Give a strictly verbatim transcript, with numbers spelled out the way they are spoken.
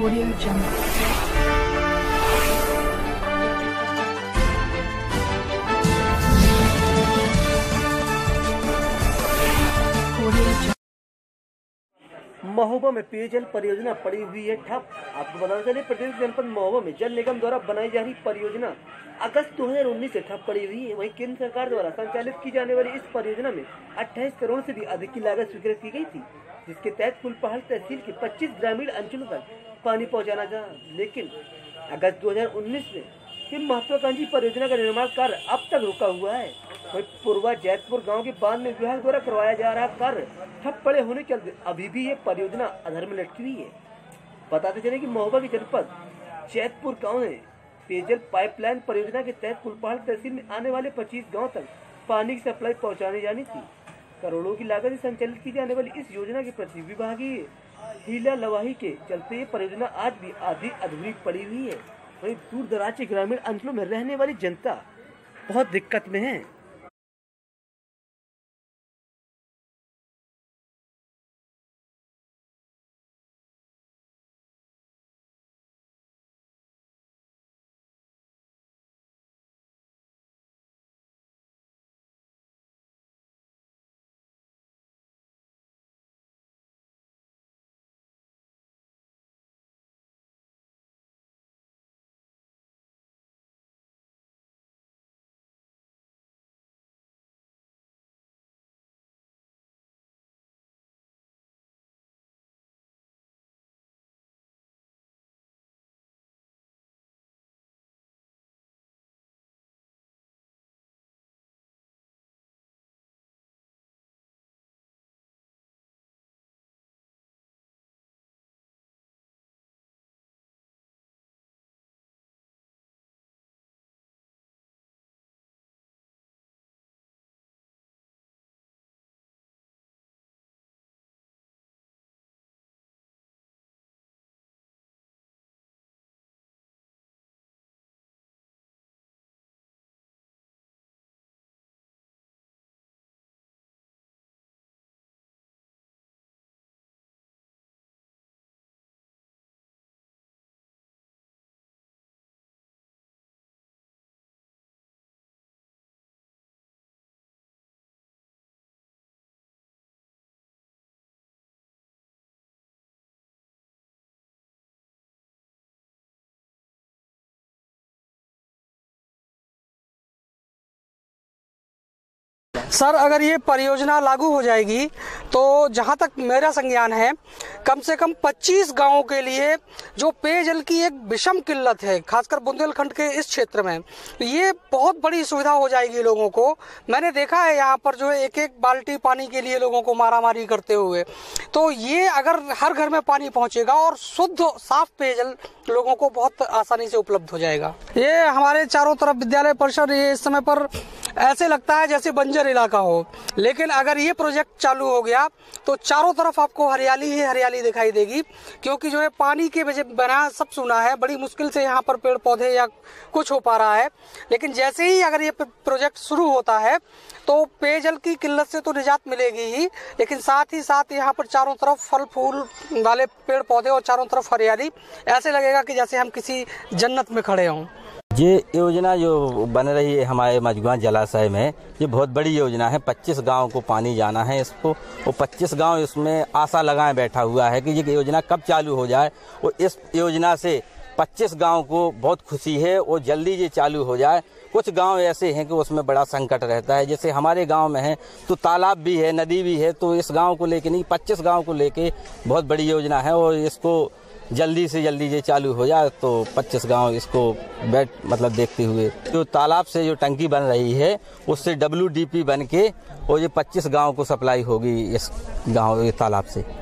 Audio Jungle. Mahoba में पेयजल परियोजना पड़ी हुई है ठप। आपको बताना चले प्रदेश जनपद महोबा में जल निगम द्वारा बनाई जा रही परियोजना अगस्त दो हज़ार उन्नीस से ठप पड़ी हुई है। वहीं केंद्र सरकार द्वारा संचालित की जाने वाली इस परियोजना में अट्ठाईस करोड़ से भी अधिक की लागत स्वीकृत की गई थी, जिसके तहत फुलपहाड़ तहसील के पच्चीस ग्रामीण अंचलों तक पानी पहुँचाना था। लेकिन अगस्त दो हजार उन्नीस में इस महत्वाकांक्षी परियोजना का निर्माण कार्य अब तक रुका हुआ है। वहीं पूर्वा जैतपुर गांव के बांध में विभाग द्वारा करवाया जा रहा कार्य ठप पड़े होने के अभी भी ये परियोजना अधर में लटकी हुई है। बताते चले कि महोबा के जनपद जैतपुर गांव में पेयजल पाइपलाइन परियोजना के तहत फुलपहाड़ तहसील में आने वाले पच्चीस गाँव तक पानी की सप्लाई पहुँचाने जानी थी। करोड़ों की लागत से संचालित की जाने वाली इस योजना के प्रति विभागीय हीला लवाही के चलते ये परियोजना आज भी आधी अधूरी पड़ी हुई है। वहीं दूर दराज के ग्रामीण अंचलों में रहने वाली जनता बहुत दिक्कत में है। सर, अगर ये परियोजना लागू हो जाएगी तो जहाँ तक मेरा संज्ञान है, कम से कम पच्चीस गांवों के लिए जो पेयजल की एक विषम किल्लत है, खासकर बुंदेलखंड के इस क्षेत्र में, ये बहुत बड़ी सुविधा हो जाएगी लोगों को। मैंने देखा है यहाँ पर जो है एक एक बाल्टी पानी के लिए लोगों को मारामारी करते हुए। तो ये अगर हर घर में पानी पहुँचेगा और शुद्ध साफ पेयजल लोगों को बहुत आसानी से उपलब्ध हो जाएगा। ये हमारे चारों तरफ विद्यालय परिसर ये इस समय पर ऐसे लगता है जैसे बंजर इलाका हो, लेकिन अगर ये प्रोजेक्ट चालू हो गया तो चारों तरफ आपको हरियाली ही हरियाली दिखाई देगी, क्योंकि जो है पानी के बिना सब सुना है, बड़ी मुश्किल से यहाँ पर पेड़ पौधे या कुछ हो पा रहा है। लेकिन जैसे ही अगर ये प्रोजेक्ट शुरू होता है तो पेयजल की किल्लत से तो निजात मिलेगी ही, लेकिन साथ ही साथ यहाँ पर चारों तरफ फल फूल वाले पेड़ पौधे और चारों तरफ हरियाली, ऐसे लगेगा कि जैसे हम किसी जन्नत में खड़े हों। ये योजना जो बन रही है हमारे मझगुआ जलाशय में, ये बहुत बड़ी योजना है। पच्चीस गांव को पानी जाना है इसको, वो पच्चीस गांव इसमें आशा लगाए बैठा हुआ है कि ये योजना कब चालू हो जाए। और इस योजना से पच्चीस गांव को बहुत खुशी है और जल्दी ये चालू हो जाए। कुछ गांव ऐसे हैं कि उसमें बड़ा संकट रहता है, जैसे हमारे गांव में है तो तालाब भी है, नदी भी है, तो इस गाँव को लेके नहीं, पच्चीस गाँव को लेके बहुत बड़ी योजना है। और इसको जल्दी से जल्दी ये चालू हो जाए तो पच्चीस गांव इसको बैठ मतलब देखते हुए, जो तालाब से जो टंकी बन रही है उससे डब्ल्यू डी पी बन के और ये पच्चीस गांव को सप्लाई होगी इस गांव तालाब से।